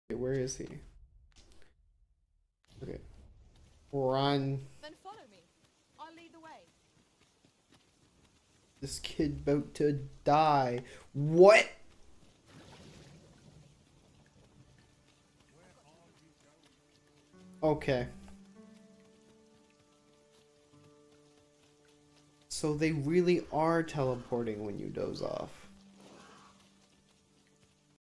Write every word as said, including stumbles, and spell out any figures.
Okay, where is he? Okay. Run. Then follow me. I'll lead the way. This kid about to die. What? Okay. So they really are teleporting when you doze off.